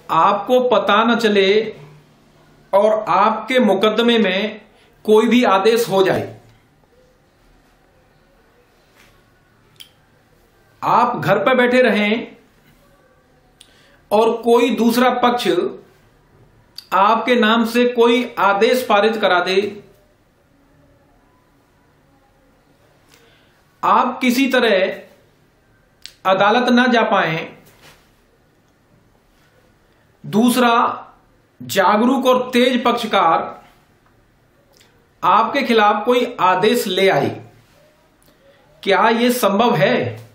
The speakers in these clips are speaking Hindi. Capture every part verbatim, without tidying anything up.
आपको पता न चले और आपके मुकदमे में कोई भी आदेश हो जाए। आप घर पर बैठे रहें और कोई दूसरा पक्ष आपके नाम से कोई आदेश पारित करा दे, आप किसी तरह अदालत ना जा पाएं, दूसरा जागरूक और तेज पक्षकार आपके खिलाफ कोई आदेश ले आए, क्या यह संभव है?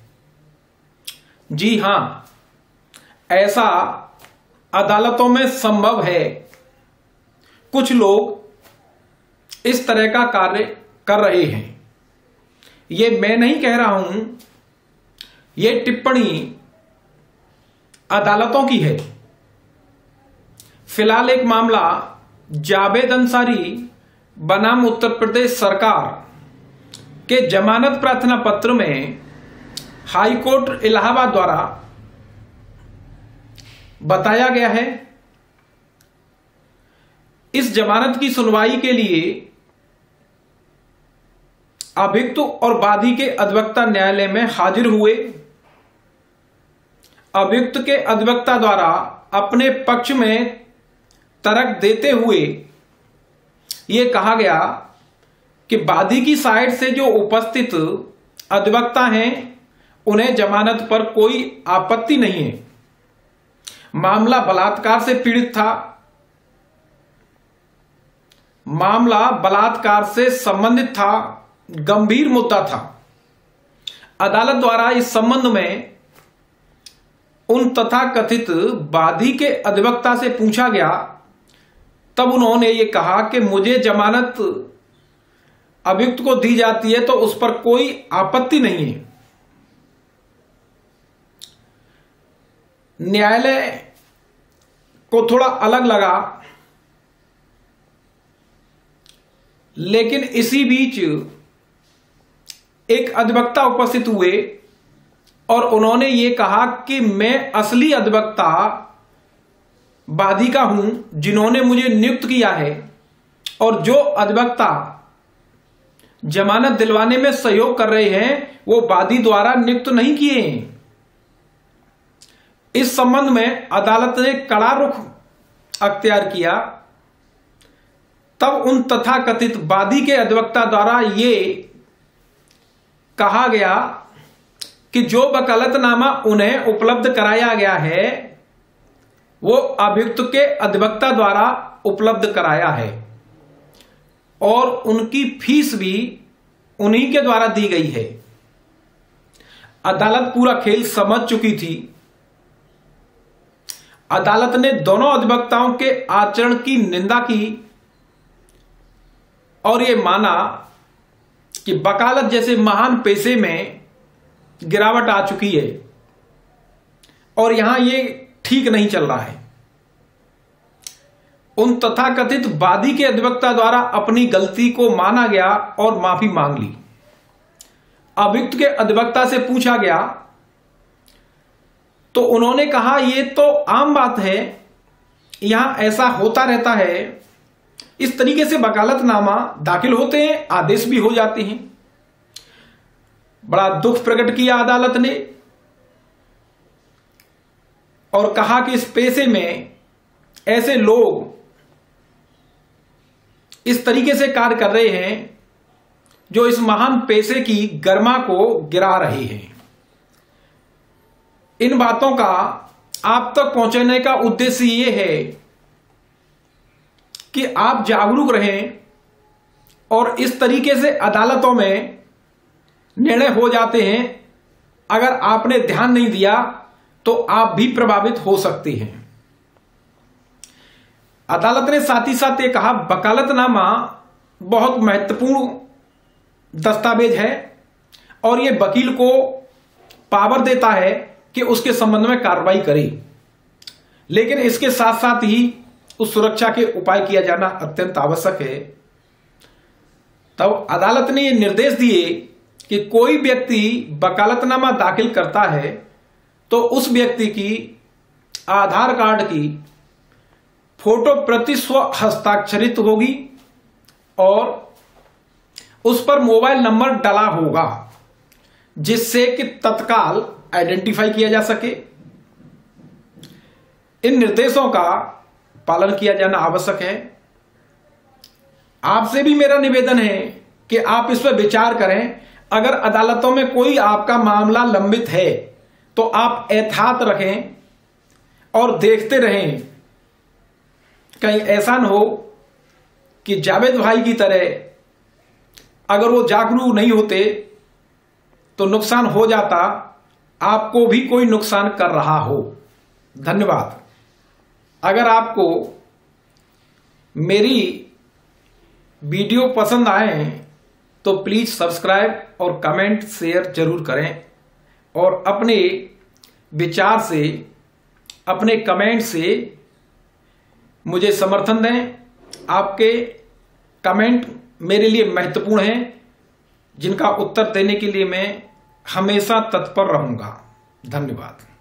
जी हां, ऐसा अदालतों में संभव है। कुछ लोग इस तरह का कार्य कर रहे हैं। ये मैं नहीं कह रहा हूं, ये टिप्पणी अदालतों की है। फिलहाल एक मामला जावेद अंसारी बनाम उत्तर प्रदेश सरकार के जमानत प्रार्थना पत्र में हाई कोर्ट इलाहाबाद द्वारा बताया गया है। इस जमानत की सुनवाई के लिए अभियुक्त और वादी के अधिवक्ता न्यायालय में हाजिर हुए। अभियुक्त के अधिवक्ता द्वारा अपने पक्ष में तर्क देते हुए यह कहा गया कि वादी की साइड से जो उपस्थित अधिवक्ता हैं उन्हें जमानत पर कोई आपत्ति नहीं है। मामला बलात्कार से पीड़ित था, मामला बलात्कार से संबंधित था, गंभीर मुद्दा था। अदालत द्वारा इस संबंध में उन तथाकथित वादी के अधिवक्ता से पूछा गया, तब उन्होंने ये कहा कि मुझे जमानत अभियुक्त को दी जाती है तो उस पर कोई आपत्ति नहीं है। न्यायालय को थोड़ा अलग लगा, लेकिन इसी बीच एक अधिवक्ता उपस्थित हुए और उन्होंने ये कहा कि मैं असली अधिवक्ता वादी का हूं जिन्होंने मुझे नियुक्त किया है, और जो अधिवक्ता जमानत दिलवाने में सहयोग कर रहे हैं वो वादी द्वारा नियुक्त नहीं किए हैं। इस संबंध में अदालत ने कड़ा रुख अख्तियार किया। तब उन तथाकथित वादी के अधिवक्ता द्वारा ये कहा गया कि जो वकालतनामा उन्हें उपलब्ध कराया गया है वो अभियुक्त के अधिवक्ता द्वारा उपलब्ध कराया है और उनकी फीस भी उन्हीं के द्वारा दी गई है। अदालत पूरा खेल समझ चुकी थी। अदालत ने दोनों अधिवक्ताओं के आचरण की निंदा की और यह माना कि वकालत जैसे महान पेशे में गिरावट आ चुकी है और यहां यह ठीक नहीं चल रहा है। उन तथाकथित वादी के अधिवक्ता द्वारा अपनी गलती को माना गया और माफी मांग ली। अभियुक्त के अधिवक्ता से पूछा गया तो उन्होंने कहा यह तो आम बात है, यहां ऐसा होता रहता है, इस तरीके से वकालतनामा दाखिल होते हैं, आदेश भी हो जाते हैं। बड़ा दुख प्रकट किया अदालत ने और कहा कि इस पेशे में ऐसे लोग इस तरीके से कार्य कर रहे हैं जो इस महान पेशे की गरिमा को गिरा रहे हैं। इन बातों का आप तक पहुंचाने का उद्देश्य यह है कि आप जागरूक रहें और इस तरीके से अदालतों में निर्णय हो जाते हैं, अगर आपने ध्यान नहीं दिया तो आप भी प्रभावित हो सकते हैं। अदालत ने साथ ही साथ ये कहा वकालतनामा बहुत महत्वपूर्ण दस्तावेज है और यह वकील को पावर देता है कि उसके संबंध में कार्रवाई करे, लेकिन इसके साथ साथ ही उस सुरक्षा के उपाय किया जाना अत्यंत आवश्यक है। तब अदालत ने यह निर्देश दिए कि कोई व्यक्ति वकालतनामा दाखिल करता है तो उस व्यक्ति की आधार कार्ड की फोटो प्रति स्व हस्ताक्षरित होगी और उस पर मोबाइल नंबर डला होगा, जिससे कि तत्काल आइडेंटिफाई किया जा सके। इन निर्देशों का पालन किया जाना आवश्यक है। आपसे भी मेरा निवेदन है कि आप इस पर विचार करें। अगर अदालतों में कोई आपका मामला लंबित है तो आप एहतियात रखें और देखते रहें, कहीं ऐसा न हो कि जावेद भाई की तरह अगर वो जागरूक नहीं होते तो नुकसान हो जाता, आपको भी कोई नुकसान कर रहा हो। धन्यवाद। अगर आपको मेरी वीडियो पसंद आए तो प्लीज सब्सक्राइब और कमेंट शेयर जरूर करें और अपने विचार से, अपने कमेंट से मुझे समर्थन दें। आपके कमेंट मेरे लिए महत्वपूर्ण हैं, जिनका उत्तर देने के लिए मैं हमेशा तत्पर रहूंगा। धन्यवाद।